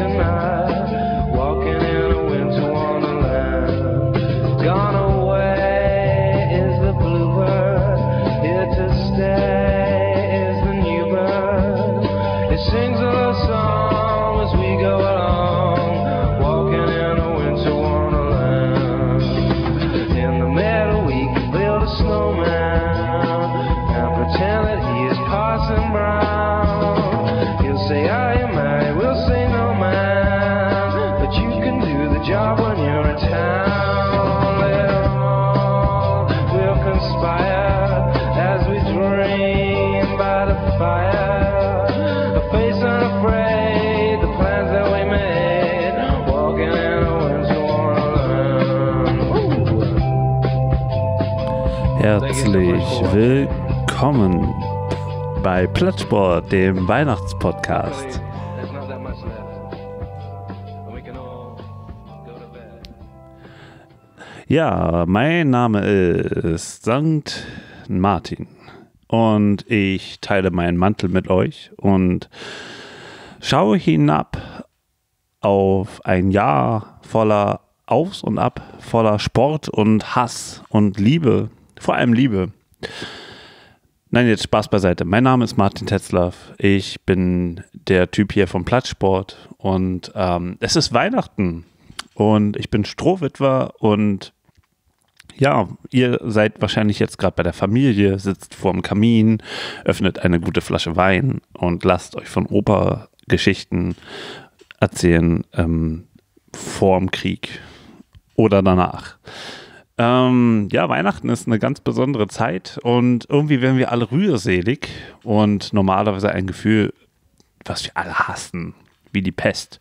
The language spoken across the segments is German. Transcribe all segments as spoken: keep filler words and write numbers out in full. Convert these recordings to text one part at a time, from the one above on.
tonight, walking in a winter wonderland. Gone away is the bluebird, here to stay is the new bird. It sings a love song as we go along, walking in a winter wonderland. In the meadow we can build a snowman and pretend that he is Parson Brown. He'll say, are you married? We'll say no, man, but you can do the job when you're in town. Later on we'll conspire as we dream by the fire, a face unafraid, the plans that we made, walking in a winter wonderland. Herzlich willkommen bei Plattsport, dem Weihnachtspodcast. Ja, mein Name ist Sankt Martin und ich teile meinen Mantel mit euch und schaue hinab auf ein Jahr voller Aufs und Ab, voller Sport und Hass und Liebe, vor allem Liebe. Nein, jetzt Spaß beiseite. Mein Name ist Martin Tetzlaff. Ich bin der Typ hier vom Plattsport und ähm, es ist Weihnachten und ich bin Strohwitwer und ja, ihr seid wahrscheinlich jetzt gerade bei der Familie, sitzt vorm Kamin, öffnet eine gute Flasche Wein und lasst euch von Opa Geschichten erzählen ähm, vorm Krieg oder danach. Ähm, ja, Weihnachten ist eine ganz besondere Zeit und irgendwie werden wir alle rührselig und normalerweise ein Gefühl, was wir alle hassen, wie die Pest.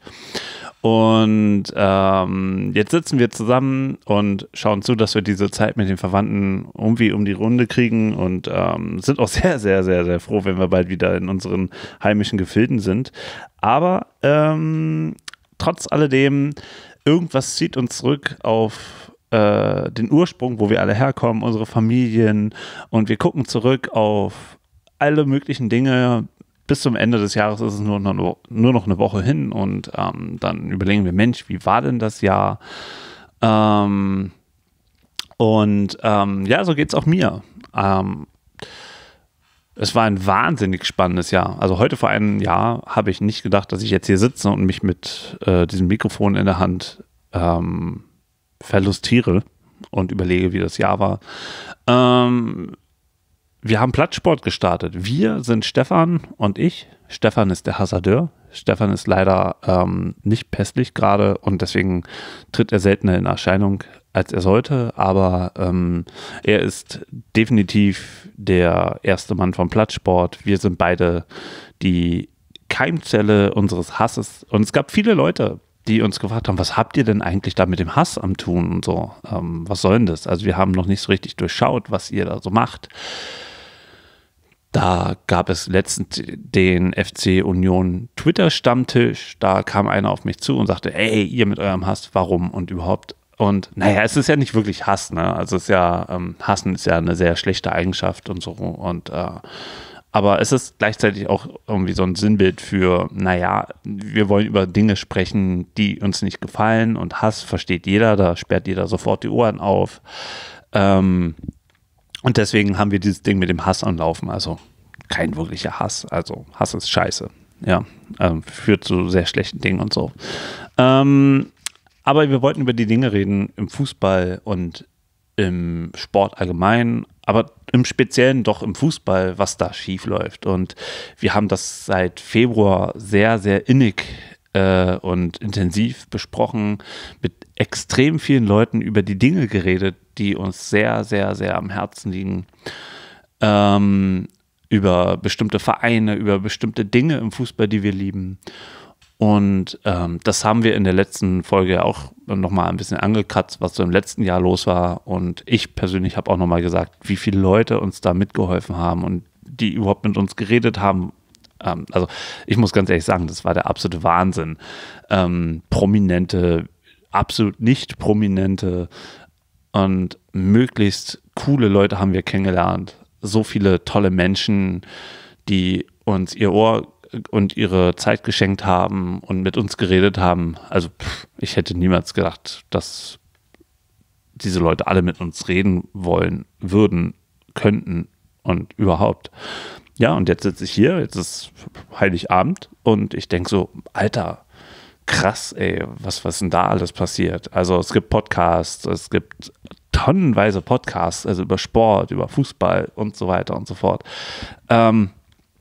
Und ähm, jetzt sitzen wir zusammen und schauen zu, dass wir diese Zeit mit den Verwandten irgendwie um die Runde kriegen und ähm, sind auch sehr, sehr, sehr, sehr froh, wenn wir bald wieder in unseren heimischen Gefilden sind. Aber ähm, trotz alledem, irgendwas zieht uns zurück auf den Ursprung, wo wir alle herkommen, unsere Familien, und wir gucken zurück auf alle möglichen Dinge. Bis zum Ende des Jahres ist es nur noch, nur noch eine Woche hin und ähm, dann überlegen wir, Mensch, wie war denn das Jahr? Ähm, und ähm, ja, so geht es auch mir. Ähm, es war ein wahnsinnig spannendes Jahr. Also heute vor einem Jahr habe ich nicht gedacht, dass ich jetzt hier sitze und mich mit äh, diesem Mikrofon in der Hand ähm, verlustiere und überlege, wie das Jahr war. Ähm, wir haben Plattsport gestartet. Wir sind Stefan und ich. Stefan ist der Hasardeur. Stefan ist leider ähm, nicht pässlich gerade und deswegen tritt er seltener in Erscheinung, als er sollte. Aber ähm, er ist definitiv der erste Mann vom Plattsport. Wir sind beide die Keimzelle unseres Hasses. Und es gab viele Leute, die uns gefragt haben, was habt ihr denn eigentlich da mit dem Hass am Tun und so? Ähm, was soll denn das? Also wir haben noch nicht so richtig durchschaut, was ihr da so macht. Da gab es letztens den F C Union Twitter-Stammtisch. Da kam einer auf mich zu und sagte, ey, ihr mit eurem Hass, warum und überhaupt? Und naja, es ist ja nicht wirklich Hass, ne? Also es ist ja, ähm, Hassen ist ja eine sehr schlechte Eigenschaft und so. Und äh, aber es ist gleichzeitig auch irgendwie so ein Sinnbild für, naja, wir wollen über Dinge sprechen, die uns nicht gefallen, und Hass versteht jeder, da sperrt jeder sofort die Ohren auf. Ähm, und deswegen haben wir dieses Ding mit dem Hass anlaufen, also kein wirklicher Hass, also Hass ist scheiße, ja, ähm, führt zu sehr schlechten Dingen und so. Ähm, aber wir wollten über die Dinge reden im Fußball und im Sport allgemein, aber im Speziellen doch im Fußball, was da schief läuft. Und wir haben das seit Februar sehr, sehr innig äh, und intensiv besprochen, mit extrem vielen Leuten über die Dinge geredet, die uns sehr, sehr, sehr am Herzen liegen. Ähm, über bestimmte Vereine, über bestimmte Dinge im Fußball, die wir lieben. Und ähm, das haben wir in der letzten Folge auch nochmal ein bisschen angekratzt, was so im letzten Jahr los war. Und ich persönlich habe auch nochmal gesagt, wie viele Leute uns da mitgeholfen haben und die überhaupt mit uns geredet haben. Ähm, also ich muss ganz ehrlich sagen, das war der absolute Wahnsinn. Ähm, Prominente, absolut nicht Prominente und möglichst coole Leute haben wir kennengelernt. So viele tolle Menschen, die uns ihr Ohr und ihre Zeit geschenkt haben und mit uns geredet haben. Also pff, ich hätte niemals gedacht, dass diese Leute alle mit uns reden wollen, würden, könnten und überhaupt. Ja, und jetzt sitze ich hier, jetzt ist Heiligabend und ich denke so, Alter, krass, ey, was, was denn da alles passiert? Also es gibt Podcasts, es gibt tonnenweise Podcasts, also über Sport, über Fußball und so weiter und so fort. Ähm,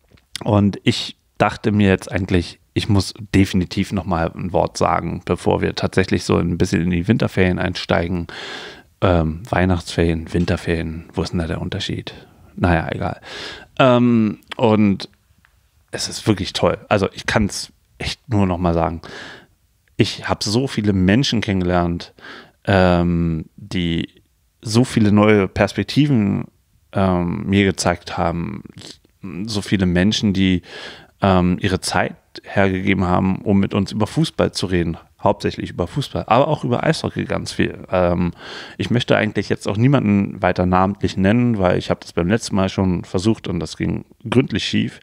und ich dachte mir jetzt eigentlich, ich muss definitiv nochmal ein Wort sagen, bevor wir tatsächlich so ein bisschen in die Winterferien einsteigen. Ähm, Weihnachtsferien, Winterferien, wo ist denn da der Unterschied? Naja, egal. Ähm, und es ist wirklich toll. Also ich kann es echt nur noch mal sagen. Ich habe so viele Menschen kennengelernt, ähm, die so viele neue Perspektiven ähm, mir gezeigt haben. So viele Menschen, die ähm, ihre Zeit hergegeben haben, um mit uns über Fußball zu reden. Hauptsächlich über Fußball, aber auch über Eishockey ganz viel. Ähm, ich möchte eigentlich jetzt auch niemanden weiter namentlich nennen, weil ich habe das beim letzten Mal schon versucht und das ging gründlich schief.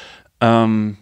Ähm,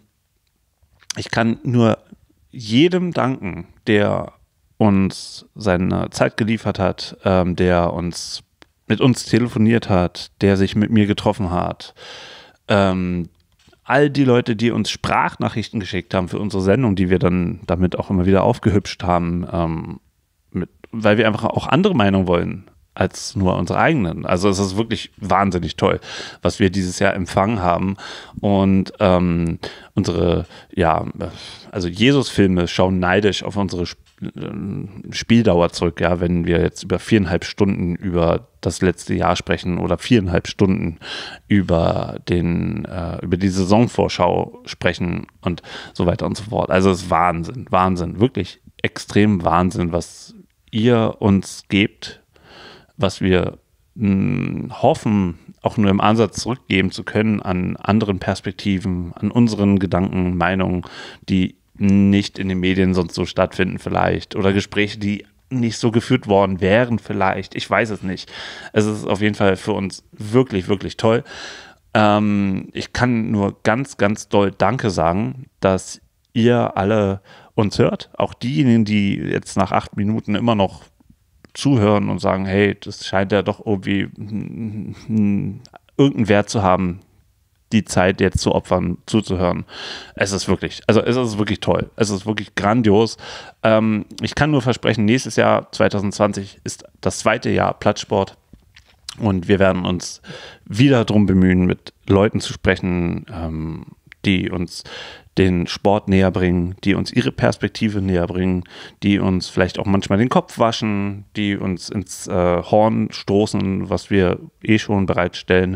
ich kann nur jedem danken, der uns seine Zeit geliefert hat, ähm, der uns mit uns telefoniert hat, der sich mit mir getroffen hat. Ähm, all die Leute, die uns Sprachnachrichten geschickt haben für unsere Sendung, die wir dann damit auch immer wieder aufgehübscht haben, ähm, mit, weil wir einfach auch andere Meinungen wollen als nur unsere eigenen. Also es ist wirklich wahnsinnig toll, was wir dieses Jahr empfangen haben. Und ähm, unsere, ja, also Jesus-Filme schauen neidisch auf unsere Sp- Spieldauer zurück, ja, wenn wir jetzt über viereinhalb Stunden über das letzte Jahr sprechen oder viereinhalb Stunden über den, äh, über die Saisonvorschau sprechen und so weiter und so fort. Also es ist Wahnsinn, Wahnsinn, wirklich extrem Wahnsinn, was ihr uns gebt, was wir mh, hoffen, auch nur im Ansatz zurückgeben zu können an anderen Perspektiven, an unseren Gedanken, Meinungen, die nicht in den Medien sonst so stattfinden vielleicht oder Gespräche, die nicht so geführt worden wären vielleicht. Ich weiß es nicht. Es ist auf jeden Fall für uns wirklich, wirklich toll. Ähm, ich kann nur ganz, ganz doll Danke sagen, dass ihr alle uns hört. Auch diejenigen, die jetzt nach acht Minuten immer noch zuhören und sagen, hey, das scheint ja doch irgendwie irgendeinen Wert zu haben, die Zeit jetzt zu opfern, zuzuhören. Es ist wirklich, also es ist wirklich toll. Es ist wirklich grandios. Ähm, ich kann nur versprechen, nächstes Jahr, zwanzig zwanzig, ist das zweite Jahr Plattsport und wir werden uns wieder darum bemühen, mit Leuten zu sprechen, ähm, die uns den Sport näher bringen, die uns ihre Perspektive näher bringen, die uns vielleicht auch manchmal den Kopf waschen, die uns ins äh, Horn stoßen, was wir eh schon bereitstellen.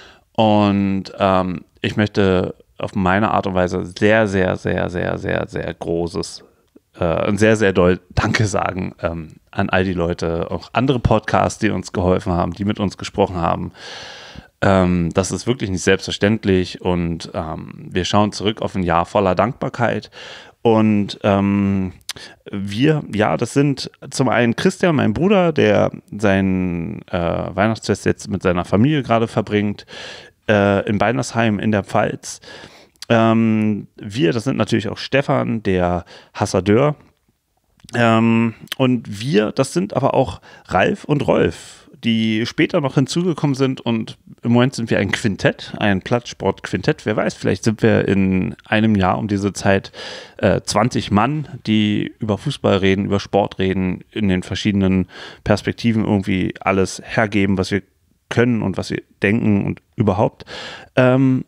Und ähm, ich möchte auf meine Art und Weise sehr, sehr, sehr, sehr, sehr, sehr großes äh, und sehr, sehr doll Danke sagen ähm, an all die Leute, auch andere Podcasts, die uns geholfen haben, die mit uns gesprochen haben. Ähm, das ist wirklich nicht selbstverständlich und ähm, wir schauen zurück auf ein Jahr voller Dankbarkeit. Und ähm, wir, ja, das sind zum einen Christian, mein Bruder, der sein äh, Weihnachtsfest jetzt mit seiner Familie gerade verbringt, äh, in Beinersheim in der Pfalz. Ähm, wir, das sind natürlich auch Stefan, der Hassadeur. Ähm, und wir, das sind aber auch Ralf und Rolf, die später noch hinzugekommen sind und im Moment sind wir ein Quintett, ein Plattsport-Quintett. Wer weiß, vielleicht sind wir in einem Jahr um diese Zeit äh, zwanzig Mann, die über Fußball reden, über Sport reden, in den verschiedenen Perspektiven irgendwie alles hergeben, was wir können und was wir denken und überhaupt. Ähm,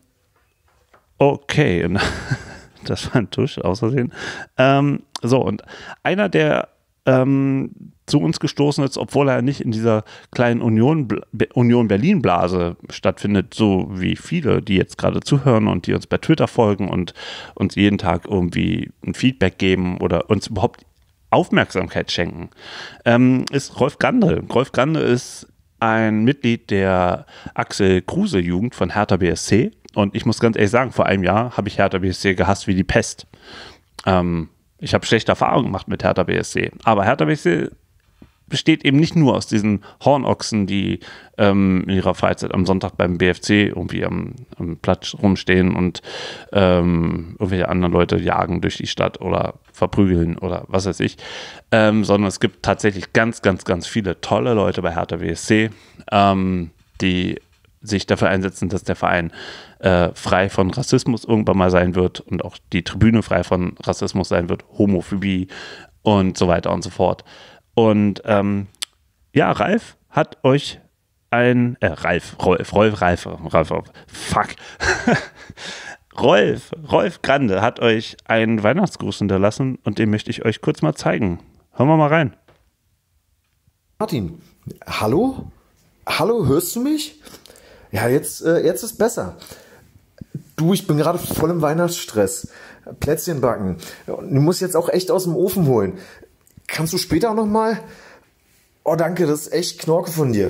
okay, das war ein Tusch, aus Versehen. Ähm, so, und einer, der ähm, zu uns gestoßen ist, obwohl er nicht in dieser kleinen Union, Union Berlin-Blase stattfindet, so wie viele, die jetzt gerade zuhören und die uns bei Twitter folgen und uns jeden Tag irgendwie ein Feedback geben oder uns überhaupt Aufmerksamkeit schenken, ähm, ist Rolf Grande. Rolf Grande ist ein Mitglied der Axel Kruse-Jugend von Hertha B S C und ich muss ganz ehrlich sagen, vor einem Jahr habe ich Hertha B S C gehasst wie die Pest. Ähm, ich habe schlechte Erfahrungen gemacht mit Hertha B S C, aber Hertha B S C besteht eben nicht nur aus diesen Hornochsen, die ähm, in ihrer Freizeit am Sonntag beim B F C irgendwie am, am Platz rumstehen und ähm, irgendwelche anderen Leute jagen durch die Stadt oder verprügeln oder was weiß ich, ähm, sondern es gibt tatsächlich ganz, ganz, ganz viele tolle Leute bei Hertha B S C, ähm, die sich dafür einsetzen, dass der Verein äh, frei von Rassismus irgendwann mal sein wird und auch die Tribüne frei von Rassismus sein wird, Homophobie und so weiter und so fort. Und ähm, ja, Ralf hat euch ein, äh, Ralf, Rolf, Rolf, Ralf, Ralf, Ralf fuck. Rolf, Rolf Grande hat euch einen Weihnachtsgruß hinterlassen und den möchte ich euch kurz mal zeigen. Hören wir mal rein. Martin, hallo? Hallo, hörst du mich? Ja, jetzt, äh, jetzt ist besser. Du, ich bin gerade voll im Weihnachtsstress. Plätzchen backen. Du musst jetzt auch echt aus dem Ofen holen. Kannst du später auch noch mal? Oh, danke, das ist echt Knorke von dir.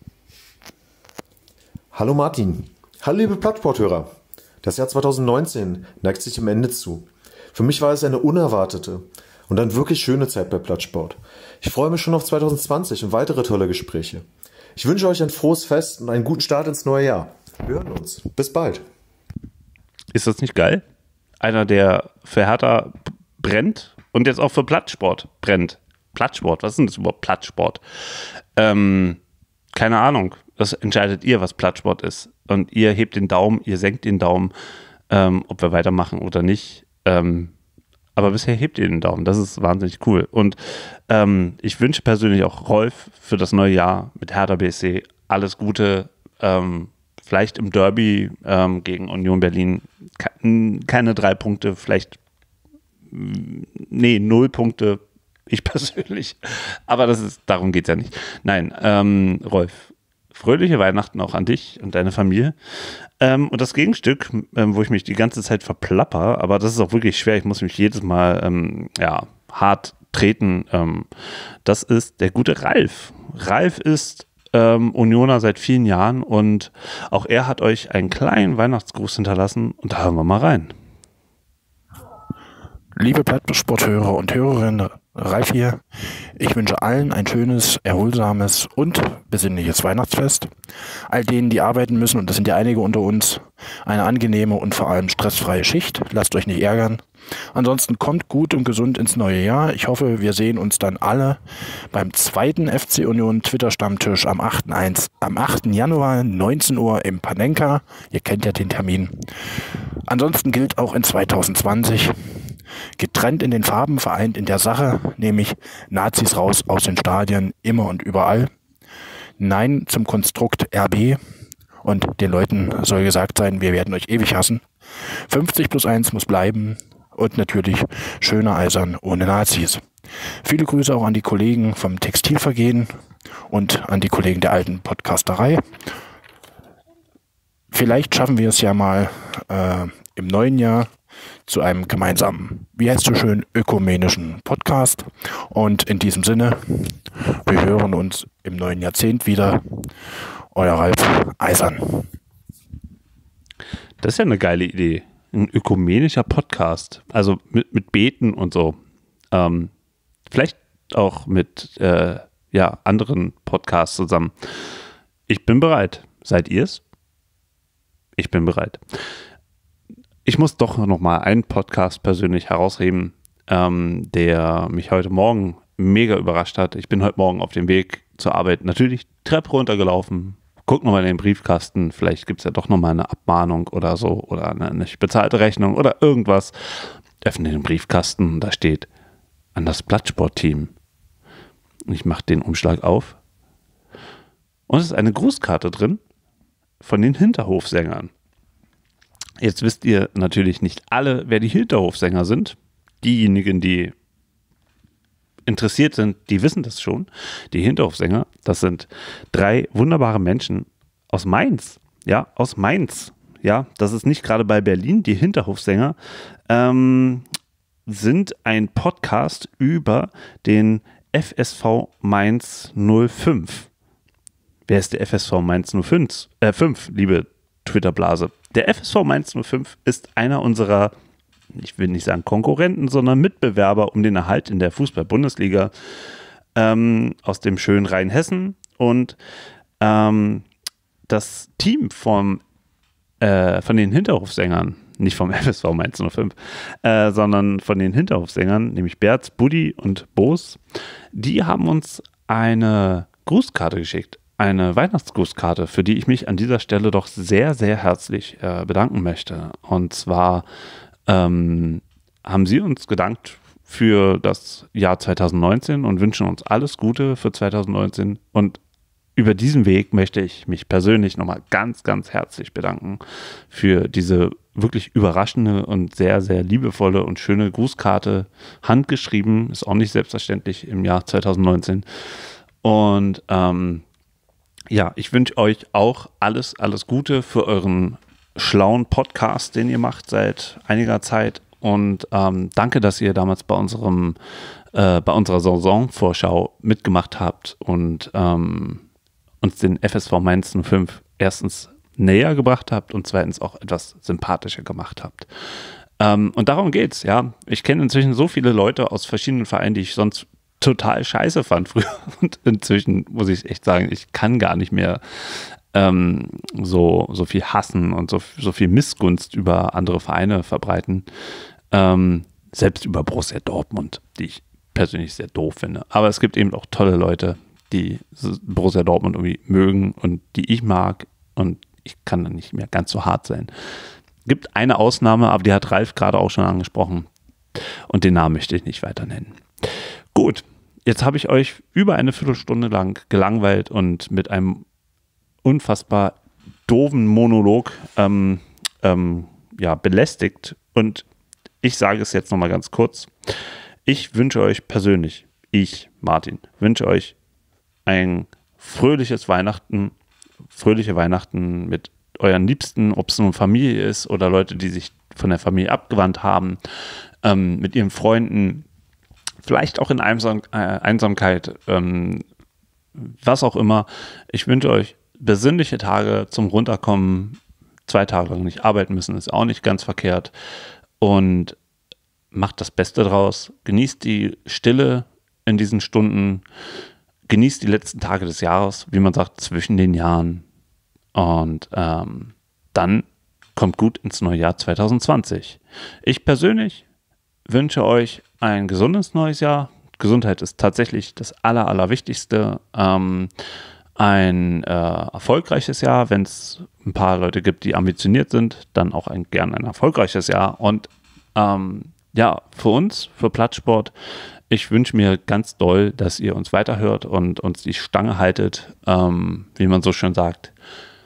Hallo Martin. Hallo liebe Plattsporthörer. Das Jahr zwanzig neunzehn neigt sich dem Ende zu. Für mich war es eine unerwartete und dann wirklich schöne Zeit bei Plattsport. Ich freue mich schon auf zwanzig zwanzig und weitere tolle Gespräche. Ich wünsche euch ein frohes Fest und einen guten Start ins neue Jahr. Wir hören uns. Bis bald. Ist das nicht geil? Einer, der für Hertha brennt und jetzt auch für Plattsport brennt. Plattsport, was ist denn das überhaupt Plattsport? Ähm, keine Ahnung. Das entscheidet ihr, was Plattsport ist. Und ihr hebt den Daumen, ihr senkt den Daumen, ähm, ob wir weitermachen oder nicht. Ähm, aber bisher hebt ihr den Daumen. Das ist wahnsinnig cool. Und ähm, ich wünsche persönlich auch Rolf für das neue Jahr mit Hertha B S C alles Gute. Ähm, vielleicht im Derby ähm, gegen Union Berlin ke- keine drei Punkte, vielleicht nee, null Punkte, ich persönlich. Aber das ist, darum geht es ja nicht. Nein, ähm, Rolf, fröhliche Weihnachten auch an dich und deine Familie. Ähm, und das Gegenstück, ähm, wo ich mich die ganze Zeit verplapper, aber das ist auch wirklich schwer, ich muss mich jedes Mal ähm, ja, hart treten, ähm, das ist der gute Ralf. Ralf ist ähm, Unioner seit vielen Jahren und auch er hat euch einen kleinen Weihnachtsgruß hinterlassen und da hören wir mal rein. Liebe Plattsporthörer und Hörerinnen, Ralf hier. Ich wünsche allen ein schönes, erholsames und besinnliches Weihnachtsfest. All denen, die arbeiten müssen, und das sind ja einige unter uns, eine angenehme und vor allem stressfreie Schicht. Lasst euch nicht ärgern. Ansonsten kommt gut und gesund ins neue Jahr. Ich hoffe, wir sehen uns dann alle beim zweiten F C Union Twitter-Stammtisch am achten Januar, neunzehn Uhr im Panenka. Ihr kennt ja den Termin. Ansonsten gilt auch in zwanzig zwanzig... getrennt in den Farben, vereint in der Sache, nämlich Nazis raus aus den Stadien, immer und überall. Nein zum Konstrukt R B und den Leuten soll gesagt sein, wir werden euch ewig hassen. fünfzig plus eins muss bleiben und natürlich schöner Eisern ohne Nazis. Viele Grüße auch an die Kollegen vom Textilvergehen und an die Kollegen der alten Podcasterei. Vielleicht schaffen wir es ja mal äh, im neuen Jahr zu einem gemeinsamen, wie heißt so schön, ökumenischen Podcast. Und in diesem Sinne, wir hören uns im neuen Jahrzehnt wieder. Euer Ralf Eisern. Das ist ja eine geile Idee. Ein ökumenischer Podcast. Also mit, mit Beten und so. Ähm, vielleicht auch mit äh, ja, anderen Podcasts zusammen. Ich bin bereit. Seid ihr's? Ich bin bereit. Ich muss doch noch mal einen Podcast persönlich herausheben, ähm, der mich heute Morgen mega überrascht hat. Ich bin heute Morgen auf dem Weg zur Arbeit natürlich Treppe runtergelaufen, guck nochmal in den Briefkasten, vielleicht gibt es ja doch nochmal eine Abmahnung oder so oder eine nicht bezahlte Rechnung oder irgendwas. Öffne den Briefkasten, da steht an das Plattsport-Team. Ich mache den Umschlag auf und es ist eine Grußkarte drin von den Hinterhofsängern. Jetzt wisst ihr natürlich nicht alle, wer die Hinterhofsänger sind. Diejenigen, die interessiert sind, die wissen das schon. Die Hinterhofsänger, das sind drei wunderbare Menschen aus Mainz. Ja, aus Mainz. Ja, das ist nicht gerade bei Berlin. Die Hinterhofsänger ähm, sind ein Podcast über den F S V Mainz null fünf. Wer ist der F S V Mainz null fünf? Äh, fünf, liebe Twitter-Blase. Der F S V Mainz null fünf ist einer unserer, ich will nicht sagen Konkurrenten, sondern Mitbewerber um den Erhalt in der Fußball-Bundesliga. ähm, aus dem schönen Rheinhessen und ähm, das Team vom, äh, von den Hinterhofsängern, nicht vom F S V Mainz null fünf, äh, sondern von den Hinterhofsängern, nämlich Berz, Buddy und Boos, die haben uns eine Grußkarte geschickt, eine Weihnachtsgrußkarte, für die ich mich an dieser Stelle doch sehr, sehr herzlich äh, bedanken möchte. Und zwar ähm, haben sie uns gedankt für das Jahr zwanzig neunzehn und wünschen uns alles Gute für zwanzig neunzehn. Und über diesen Weg möchte ich mich persönlich nochmal ganz, ganz herzlich bedanken für diese wirklich überraschende und sehr, sehr liebevolle und schöne Grußkarte. Handgeschrieben, ist auch nicht selbstverständlich im Jahr zwanzig neunzehn. Und ähm, ja, ich wünsche euch auch alles, alles Gute für euren schlauen Podcast, den ihr macht seit einiger Zeit. Und ähm, danke, dass ihr damals bei unserem äh, bei unserer Saisonvorschau mitgemacht habt und ähm, uns den F S V Mainz null fünf erstens näher gebracht habt und zweitens auch etwas sympathischer gemacht habt. Ähm, und darum geht's, ja. Ich kenne inzwischen so viele Leute aus verschiedenen Vereinen, die ich sonst total scheiße fand früher. Und inzwischen muss ich echt sagen, ich kann gar nicht mehr ähm, so, so viel hassen und so, so viel Missgunst über andere Vereine verbreiten. Ähm, selbst über Borussia Dortmund, die ich persönlich sehr doof finde. Aber es gibt eben auch tolle Leute, die Borussia Dortmund irgendwie mögen und die ich mag, und ich kann dann nicht mehr ganz so hart sein. Gibt eine Ausnahme, aber die hat Ralf gerade auch schon angesprochen, und den Namen möchte ich nicht weiter nennen. Gut, jetzt habe ich euch über eine Viertelstunde lang gelangweilt und mit einem unfassbar doofen Monolog ähm, ähm, ja, belästigt, und ich sage es jetzt nochmal ganz kurz. Ich wünsche euch persönlich, ich, Martin, wünsche euch ein fröhliches Weihnachten, fröhliche Weihnachten mit euren Liebsten, ob es nun Familie ist oder Leute, die sich von der Familie abgewandt haben, ähm, mit ihren Freunden, vielleicht auch in Einsam- äh, Einsamkeit, ähm, was auch immer. Ich wünsche euch besinnliche Tage zum Runterkommen. Zwei Tage lang nicht arbeiten müssen, ist auch nicht ganz verkehrt. Und macht das Beste draus. Genießt die Stille in diesen Stunden. Genießt die letzten Tage des Jahres, wie man sagt, zwischen den Jahren. Und ähm, dann kommt gut ins neue Jahr zwanzig zwanzig. Ich persönlich wünsche euch ein gesundes neues Jahr. Gesundheit ist tatsächlich das Aller, Allerwichtigste. Ähm, ein äh, erfolgreiches Jahr, wenn es ein paar Leute gibt, die ambitioniert sind, dann auch ein, gern ein erfolgreiches Jahr. Und ähm, ja, für uns, für Plattsport, ich wünsche mir ganz doll, dass ihr uns weiterhört und uns die Stange haltet, ähm, wie man so schön sagt.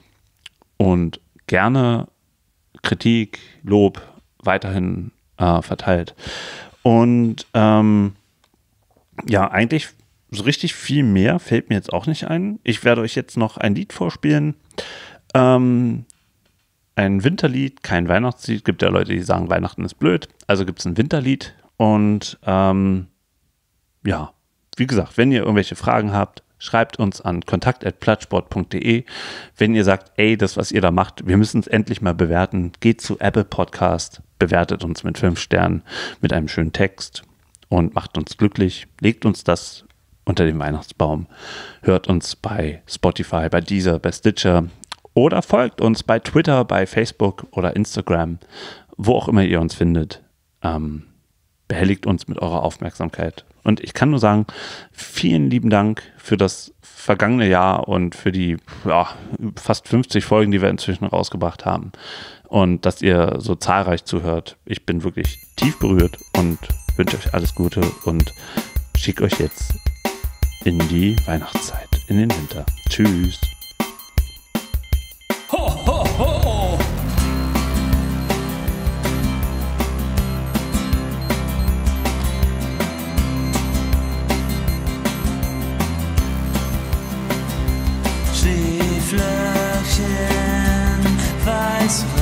Und gerne Kritik, Lob weiterhin äh, verteilt. Und ähm, ja, eigentlich so richtig viel mehr fällt mir jetzt auch nicht ein. Ich werde euch jetzt noch ein Lied vorspielen. Ähm, ein Winterlied, kein Weihnachtslied. Gibt ja Leute, die sagen, Weihnachten ist blöd. Also gibt es ein Winterlied. Und ähm, ja, wie gesagt, wenn ihr irgendwelche Fragen habt, schreibt uns an kontakt at plattsport punkt de. Wenn ihr sagt, ey, das, was ihr da macht, wir müssen es endlich mal bewerten, geht zu Apple Podcast, bewertet uns mit fünf Sternen, mit einem schönen Text und macht uns glücklich. Legt uns das unter den Weihnachtsbaum. Hört uns bei Spotify, bei Deezer, bei Stitcher oder folgt uns bei Twitter, bei Facebook oder Instagram, wo auch immer ihr uns findet. Ähm, behelligt uns mit eurer Aufmerksamkeit. Und ich kann nur sagen, vielen lieben Dank für das vergangene Jahr und für die ja, fast fünfzig Folgen, die wir inzwischen rausgebracht haben. Und dass ihr so zahlreich zuhört. Ich bin wirklich tief berührt und wünsche euch alles Gute und schicke euch jetzt in die Weihnachtszeit, in den Winter. Tschüss. Ho, ho, ho! Schneeflöckchen, weiß